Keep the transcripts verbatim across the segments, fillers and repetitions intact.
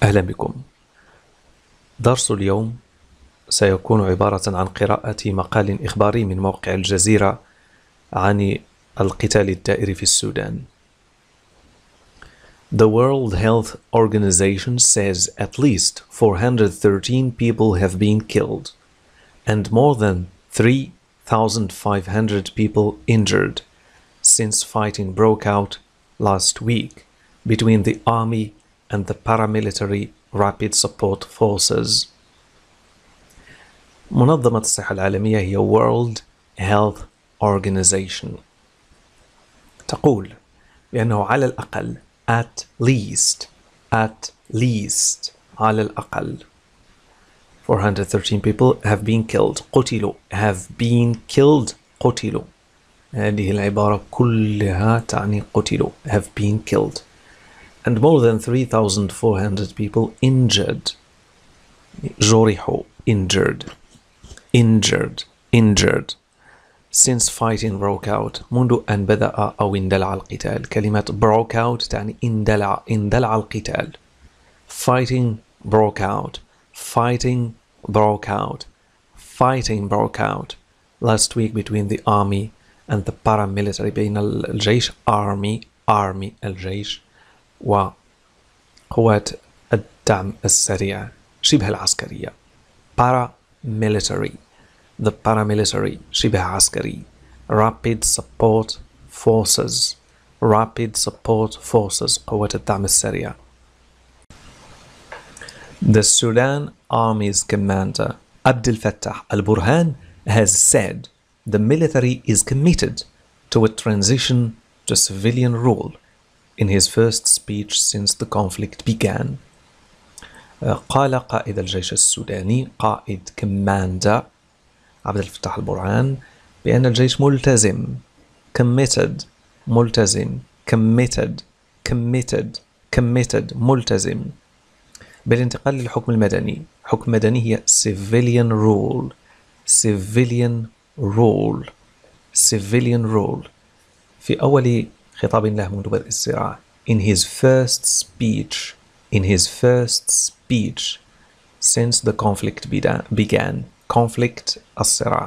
أهلا بكم. درس اليوم سيكون عبارة عن قراءة مقال إخباري من موقع الجزيرة عن القتال الدائر في السودان. The World Health Organization says at least four hundred thirteen people have been killed and more than three thousand five hundred people injured since fighting broke out last week between the army and the paramilitary Rapid Support Forces. منظمة الصحة العالمية هي World Health Organization. تقول بأنه على الأقل at least at least على الأقل four hundred thirteen people have been killed. قتلوا have been killed قتلوا. هذه العبارة كلها تعني قتلوا have been killed. And more than three thousand four hundred people injured. جرحوا injured injured injured since fighting broke out منذ أن بدأ أو اندلع القتال. كلمة broke out تعني اندلع اندلع القتال. fighting broke out fighting broke out fighting broke out last week between the army and the paramilitary بين الجيش army army الجيش وقوات الدعم السريع شبه العسكرية paramilitary the paramilitary شبه عسكري rapid support forces rapid support forces قوات الدعم السريع. The Sudan Army's commander Abdel Fattah al-Burhan has said the military is committed to a transition to civilian rule in his first speech since the conflict began. قال قائد الجيش السوداني قائد كماندا عبد الفتاح البرهان بأن الجيش ملتزم committed ملتزم committed committed committed ملتزم بالانتقال للحكم المدني. حكم مدني هي civilian rule civilian rule civilian rule في أول خطاب له منذ بدء الصراع. in his first speech in his first speech since the conflict began conflict الصراع.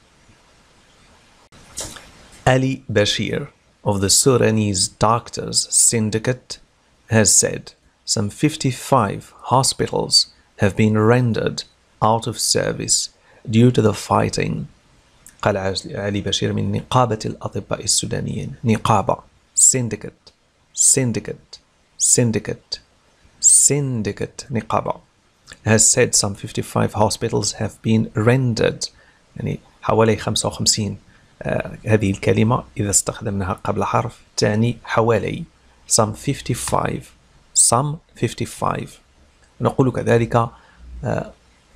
Ali Bashir of the Sudanese Doctors Syndicate has said some fifty-five hospitals have been rendered out of service due to the fighting. قال علي بشير من نقابة الأطباء السودانيين نقابة syndicate syndicate syndicate syndicate نقابة has said some fifty-five hospitals have been rendered يعني حوالي خمسة وخمسين. آه هذه الكلمة إذا استخدمناها قبل حرف تعني حوالي some fifty-five some fifty-five. نقول كذلك آه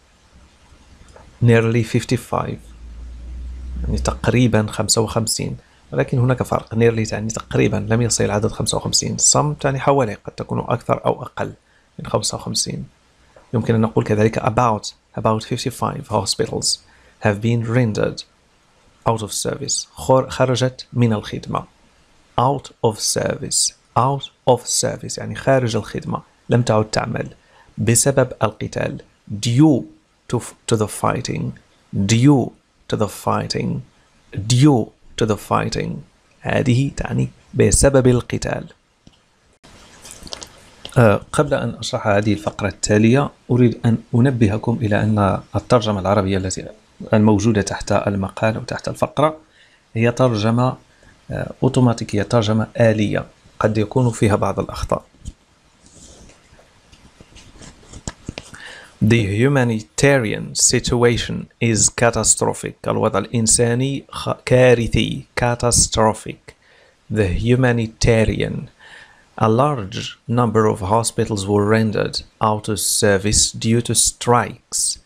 nearly fifty-five يعني تقريبا خمسة وخمسين، ولكن هناك فرق. nearly تعني تقريبا لم يصل العدد خمسة وخمسين. some تعني حوالي قد تكون أكثر أو أقل من خمسة وخمسين. يمكن أن نقول كذلك about about fifty-five hospitals have been rendered out of service خرجت من الخدمة. out of service out of service يعني خارج الخدمة لم تعد تعمل بسبب القتال due to, to the fighting due to the fighting due to the fighting هذه تعني بسبب القتال. أه قبل أن أشرح هذه الفقرة التالية أريد أن أنبهكم إلى أن الترجمة العربية التي الموجودة تحت المقال وتحت الفقرة هي ترجمة أه أوتوماتيكية ترجمة آلية قد يكون فيها بعض الأخطاء. The humanitarian situation is catastrophic. الوضع الإنساني كارثي catastrophic. The humanitarian. A large number of hospitals were rendered out of service due to strikes.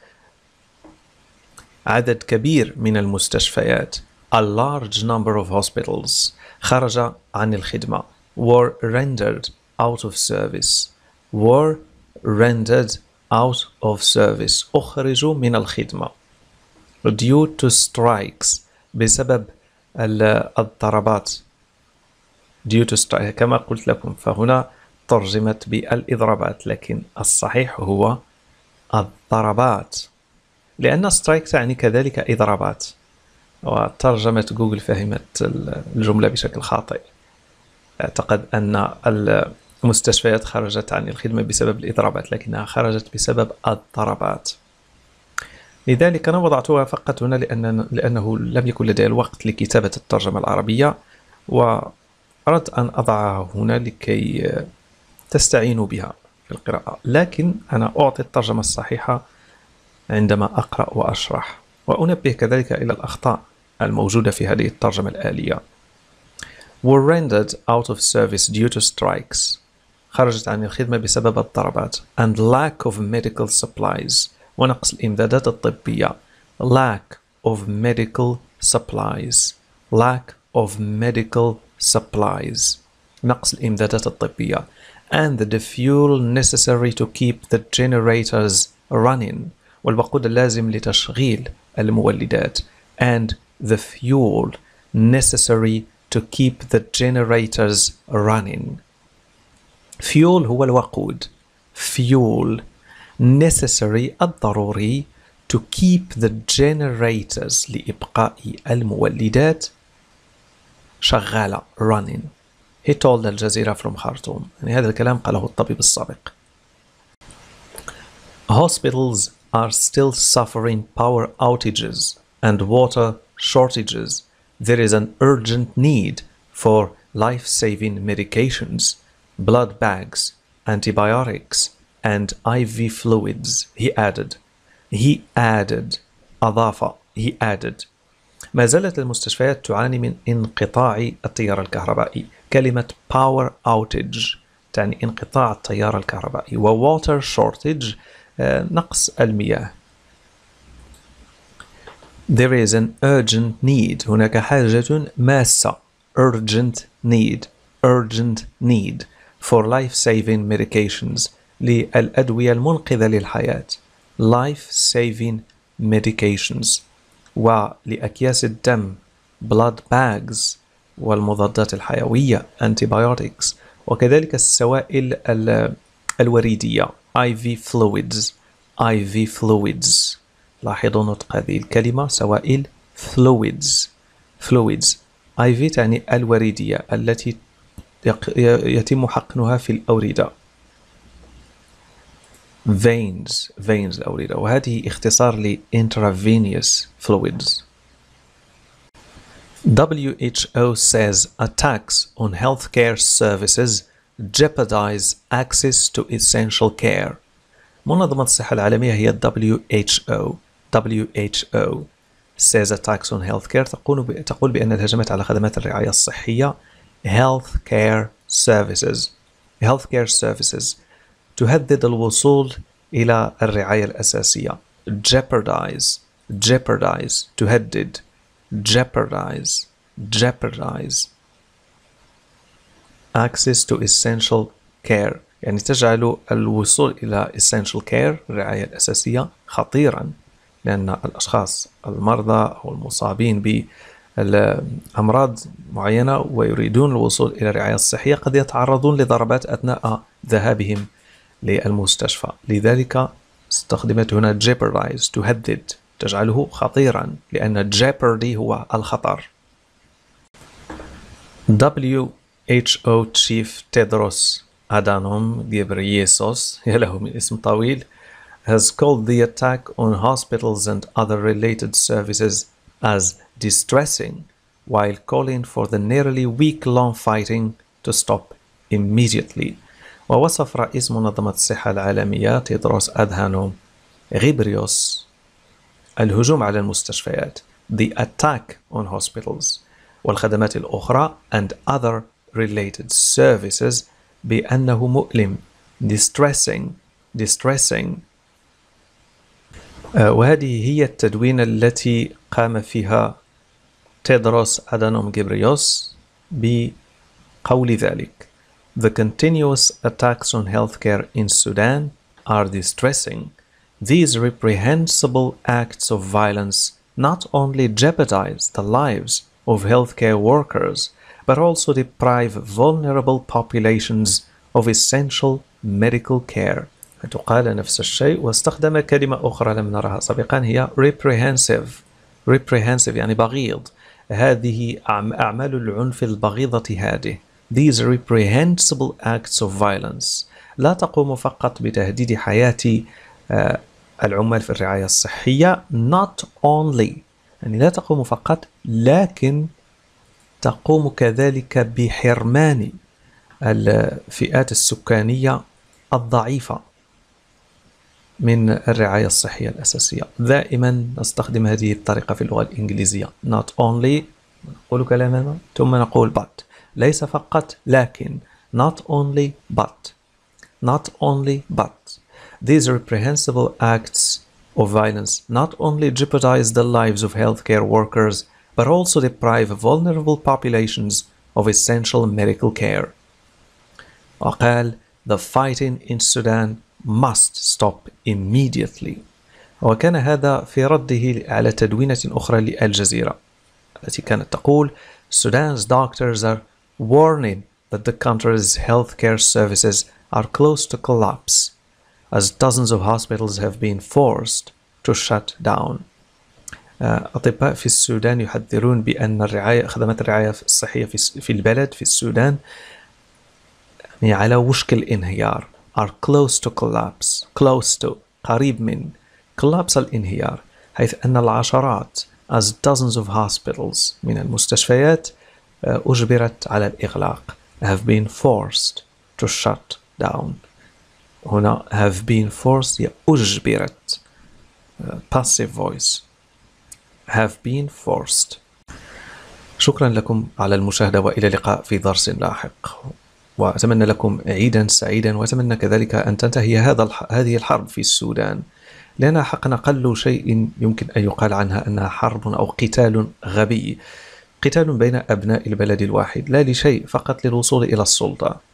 عدد كبير من المستشفيات a large number of hospitals خرج عن الخدمة were rendered out of service were rendered out of service أخرجوا من الخدمة due to strikes بسبب الضربات due to strike كما قلت لكم فهنا ترجمت بالإضرابات، لكن الصحيح هو الضربات، لأن سترايك تعني كذلك إضرابات، وترجمة جوجل فهمت الجملة بشكل خاطئ. اعتقد أن المستشفيات خرجت عن الخدمة بسبب الإضرابات، لكنها خرجت بسبب الضربات. لذلك أنا وضعتها فقط هنا لأن لأنه لم يكن لدي الوقت لكتابة الترجمة العربية، وأردت أن أضعها هنا لكي تستعينوا بها في القراءة، لكن أنا أعطي الترجمة الصحيحة عندما أقرأ وأشرح، وأنبه كذلك إلى الأخطاء الموجودة في هذه الترجمة الآلية. were rendered out of service due to strikes، خرجت عن الخدمة بسبب الضربات. and lack of medical supplies، ونقص الإمدادات الطبية. lack of medical supplies lack of medical supplies نقص الإمدادات الطبية. and the fuel necessary to keep the generators running، والوقود اللازم لتشغيل المولدات. and the fuel necessary to keep the generators running. fuel هو الوقود. fuel necessary الضروري to keep the generators لإبقاء المولدات شغالة running. he told الجزيرة from Khartoum، يعني هذا الكلام قاله الطبيب السابق. hospitals are still suffering power outages and water shortages. There is an urgent need for life-saving medications, blood bags, antibiotics, and I V fluids. He added. He added. أضاف. He added. ما زالت المستشفيات تعاني من انقطاع التيار الكهربائي. كلمة power outage تعني انقطاع التيار الكهربائي، و water shortage نقص المياه. There is an urgent need، هناك حاجة ماسة. urgent need urgent need for life-saving medications للأدوية المنقذة للحياة. life-saving medications. ولأكياس الدم blood bags، والمضادات الحيوية antibiotics، وكذلك السوائل الوريدية I V fluids I V fluids. لاحظوا نطق هذه الكلمة، سوائل fluids fluids. I V تعني الوريدية التي يتم حقنها في الأوردة. veins veins الأوردة، وهذه اختصار ل intravenous fluids. W H O says attacks on healthcare services jeopardize access to essential care. منظمة الصحة العالمية هي W H O. W H O says attacks on healthcare تقول تقول بأن الهجمات على خدمات الرعاية الصحية healthcare services healthcare services تهدد الوصول إلى الرعاية الأساسية. jeopardize jeopardize تهدد. jeopardize jeopardize access to essential care يعني تجعل الوصول إلى essential care الرعاية الأساسية خطيرا، لأن الأشخاص المرضى أو المصابين بأمراض معينة ويريدون الوصول إلى الرعاية الصحية قد يتعرضون لضربات أثناء ذهابهم للمستشفى. لذلك استخدمت هنا jeopardize تهدد، تجعله خطيرا، لأن jeopardy هو الخطر. W H O Chief Tedros Adhanom Ghebreyesus، يا له من اسم طويل، has called the attack on hospitals and other related services as distressing, while calling for the nearly week-long fighting to stop immediately. ووصف رئيس منظمة الصحة العالمية تيدروس أدهانوم غيبريوس الهجوم على المستشفيات the attack on hospitals والخدمات الأخرى and other related services بأنه مؤلم distressing distressing. آه وهذه هي التدوينة التي قام فيها تيدروس أدانوم غيبريوس بقول ذلك. The continuous attacks on healthcare in Sudan are distressing. These reprehensible acts of violence not only jeopardize the lives of healthcare workers, but also deprive vulnerable populations of essential medical care. تقال نفس الشيء واستخدم كلمة أخرى لم نرها سابقا هي reprehensive. reprehensive يعني بغيض. هذه أعمال العنف البغيضة هذه. These reprehensible acts of violence لا تقوم فقط بتهديد حياة العمال في الرعاية الصحية not only يعني لا تقوم فقط لكن تقوم كذلك بحرمان الفئات السكانية الضعيفة من الرعاية الصحية الأساسية. دائما نستخدم هذه الطريقة في اللغة الإنجليزية not only نقول كلامنا ثم نقول but ليس فقط لكن not only but not only but these reprehensible acts of violence not only jeopardize the lives of healthcare workers but also deprive vulnerable populations of essential medical care. وقال the fighting in Sudan must stop immediately. وكان هذا في رده على تدوينة أخرى للجزيرة التي كانت تقول Sudan's doctors are warning that the country's healthcare services are close to collapse as dozens of hospitals have been forced to shut down. أطباء في السودان يحذرون بأن الرعاية خدمات الرعاية الصحية في البلد في السودان يعني على وشك الانهيار are close to collapse close to قريب من collapse الانهيار حيث أن العشرات as dozens of hospitals من المستشفيات أجبرت على الإغلاق have been forced to shut down. هنا have been forced هي أجبرت passive voice have been forced. شكرا لكم على المشاهدة وإلى اللقاء في درس لاحق وأتمنى لكم عيدا سعيدا وأتمنى كذلك أن تنتهي هذا هذه الحرب في السودان لأنها حقا أقل شيء يمكن أن يقال عنها أنها حرب أو قتال غبي قتال بين أبناء البلد الواحد لا لشيء فقط للوصول إلى السلطة.